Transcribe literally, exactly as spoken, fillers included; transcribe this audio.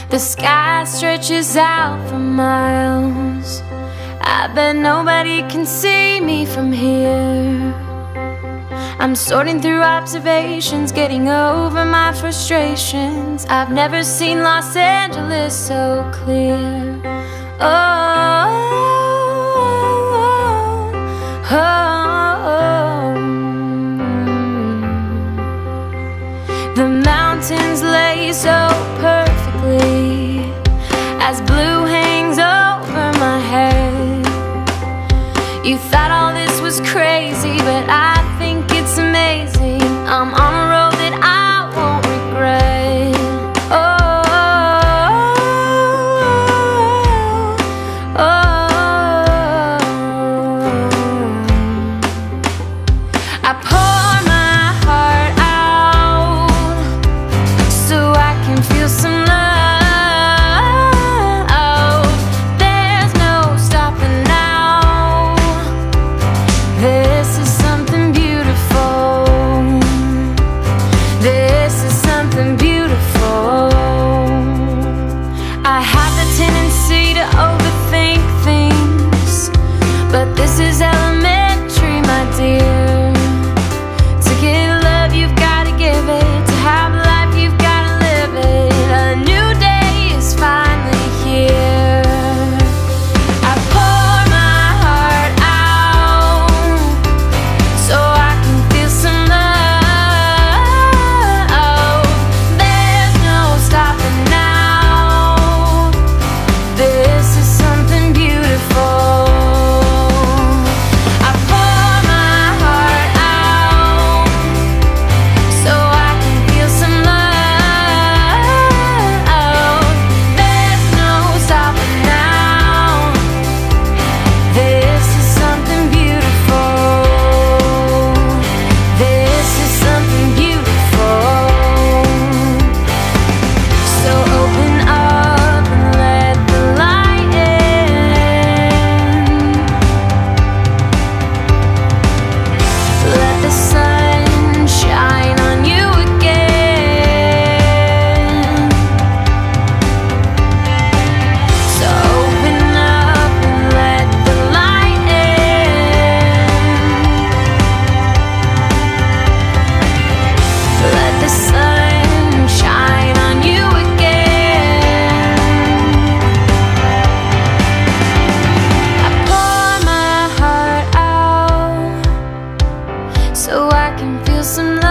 The sky stretches out for miles. I bet nobody can see me from here. I'm sorting through observations, getting over my frustrations. I've never seen Los Angeles so clear. Oh, oh, oh. The mountains lay so perfectly as blue hangs over my head. You thought all this was crazy, but I think it's amazing. I'm on a road that I won't regret. Oh, oh, oh. I pour my heart out so I can feel some love. There's no stopping now. This is something beautiful. This is something beautiful. I have the tendency to overthink things, but this is elementary, my dear. To get love, you've gotta give it. To have life, you've gotta live it. A new day is finally here. I pour my heart out so I can feel some love. There's no stopping now. This is something beautiful. I pour my heart out so I can feel some love. There's no stopping now. This is something beautiful. This is something beautiful. So open up and let the light in. Let the sun shine on you again. So open up and let the light in. Let the sun shine on you again. I pour my heart out so I can feel some love.